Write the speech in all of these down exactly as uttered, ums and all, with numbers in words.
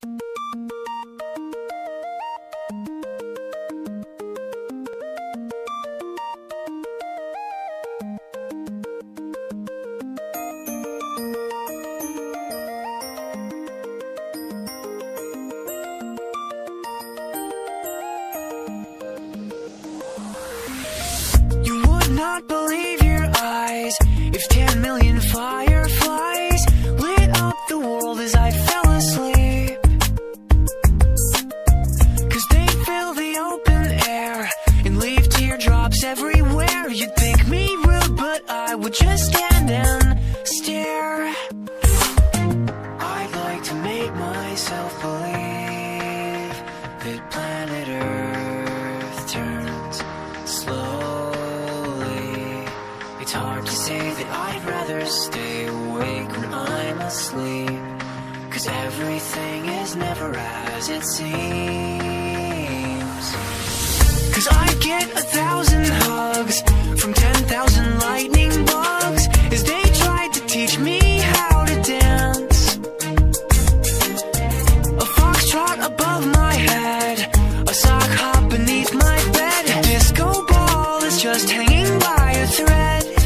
Not believe your eyes if ten million fireflies lit up the world as I fell asleep. Cause they fill the open air and leave teardrops everywhere. You'd think me rude, but I would just stand and stare. I'd like to make myself believe that planet Earth turns slow. It's hard to say that I'd rather stay awake when I'm asleep, cause everything is never as it seems. Cause I get a thousand hugs from ten thousand lightning bugs as they tried to teach me how to dance. A foxtrot above my head, a sock hop beneath my bed, a disco ball is just hanging by a thread.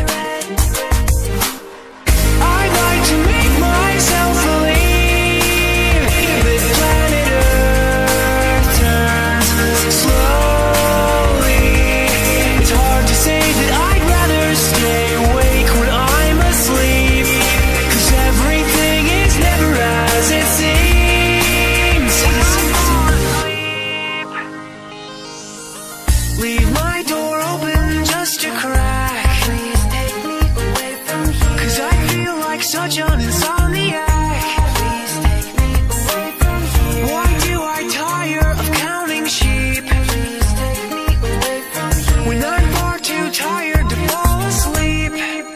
Leave my door open just a crack. Please take me away from here, cause I feel like such an insomniac. Please take me away from here. Why do I tire of counting sheep? Please take me away from here, when I'm far too tired to fall asleep.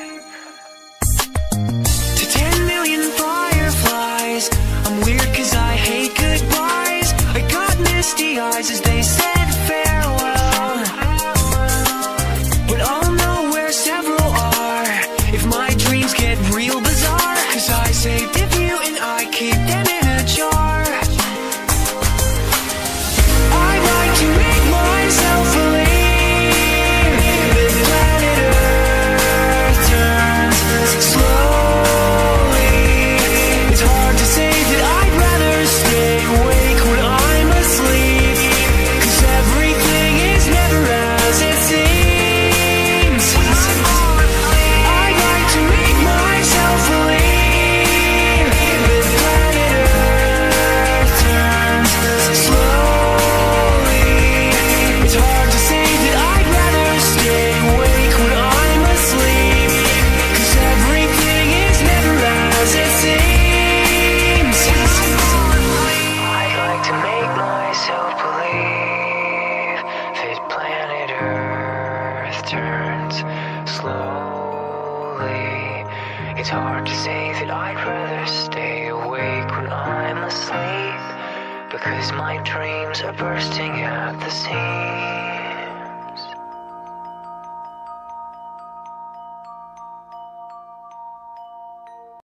To ten million fireflies, I'm weird cause I hate goodbyes. I got misty eyes as they said farewell. I saved a few and I keep them in a jar. I like to make myself believe that planet Earth turns slowly. It's hard to say that I'd rather stay awake when I'm asleep, cause everything is never as it seems. I like to make myself believe turns slowly. It's hard to say that I'd rather stay awake when I'm asleep, because my dreams are bursting at the seams.